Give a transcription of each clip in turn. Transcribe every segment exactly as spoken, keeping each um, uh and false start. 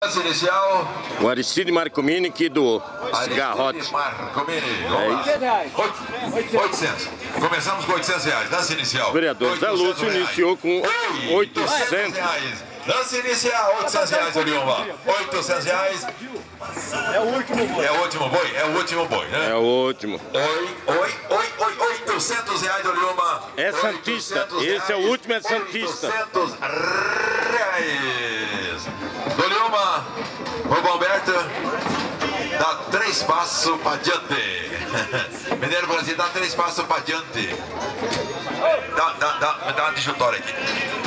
Inicial. O Aristide Marcomini aqui do Garrote. Aristide Marcomini. Vamos é lá. oitocentos. Começamos com oitocentos reais. Dança inicial. O vereador Zé Lúcio iniciou com oitocentos reais. Dança inicial, oitocentos reais, Olioma. oitocentos reais. É o último boi. É o último boi? É o último boi, né? É o último. Oi, oi, oi, oi, oitocentos reais, Olioma. É Santista. Esse é o último, é Santista. oitocentos reais. Olioma, o Alberto dá três passos para adiante. Mineiro Brasil, dá três passos para adiante. Dá, dá, dá, dá uma disjutória aqui.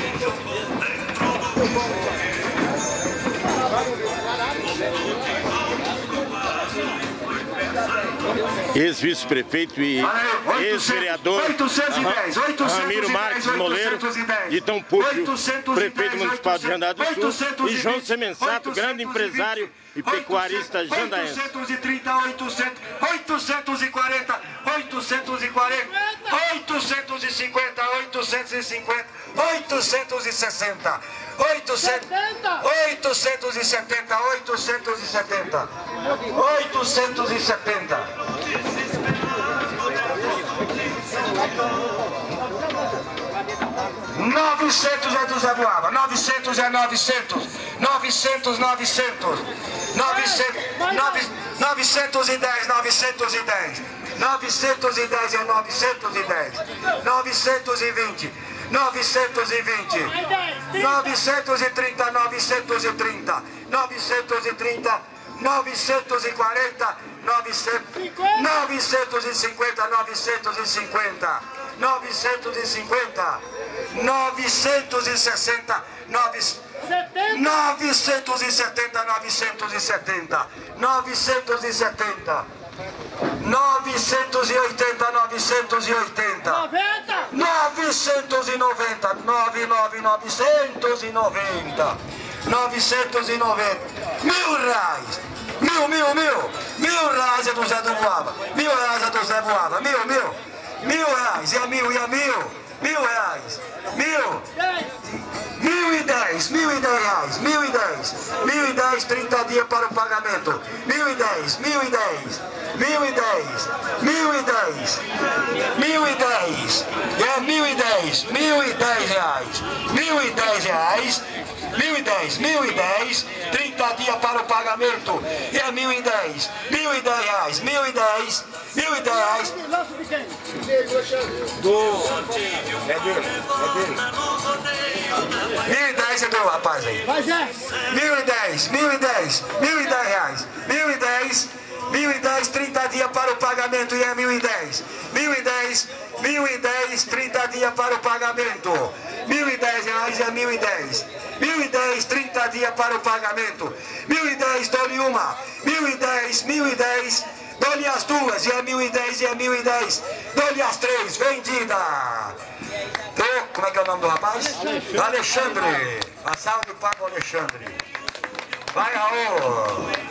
Ex-vice-prefeito e ex-vereador Ramiro Marques Moleiro, de Tão Público, prefeito municipal de Jandaiá do Sul, e João Semensato, grande empresário e pecuarista jandaense. oitocentos e trinta, oitocentos, oitocentos e quarenta, oitocentos e quarenta, oitocentos e cinquenta, oitocentos e cinquenta, oitocentos e sessenta, oitocentos, oitocentos e setenta, oitocentos e setenta, oitocentos e setenta. Novecentos é do Zé Boava, novecentos é novecentos, novecentos, novecentos, novecentos, novecentos e dez, novecentos e dez, novecentos e dez é novecentos e dez, novecentos e vinte, novecentos e vinte, novecentos e trinta, novecentos e trinta, novecentos e trinta, novecentos e quarenta, novecentos, novecentos e cinquenta, novecentos e cinquenta, novecentos e cinquenta, novecentos e sessenta, novecentos e setenta, novecentos e setenta, novecentos e setenta, novecentos e oitenta, novecentos e oitenta, novecentos e noventa, nove, nove, novecentos e noventa, novecentos e noventa, mil reais, mil, mil, mil, mil reais é do Zé do Boava, mil reais é do Zé Boava, mil, mil, mil reais, e a mil, e a mil, mil reais, mil, mil e dez, mil e dez reais, mil e dez, mil e dez, trinta dias para o pagamento, mil e dez, mil e dez, mil e dez, mil e dez, mil e dez, é mil e dez, mil e dez reais, mil e dez reais, mil e dez, mil e dez, trinta dias para o pagamento, e é mil e dez, mil e dez reais, mil e dez, mil e dez reais. Do... É dele, é dele. Mil e dez é do rapaz aí. Mil e dez, mil e dez, mil e dez reais, mil e dez, mil e dez, trinta dias para o pagamento, e é mil e dez, mil e dez, mil e dez, trinta dias para o pagamento, mil e dez reais é mil e dez, mil e dez, trinta dias para o pagamento, mil e dez, dou-lhe uma, mil e dez, mil e dez, dou-lhe as duas, e é mil e dez, e é mil e dez, dou-lhe as três, vendida. Tô, como é que é o nome do rapaz? Alexandre. A salve para o Alexandre. Vai, Raul.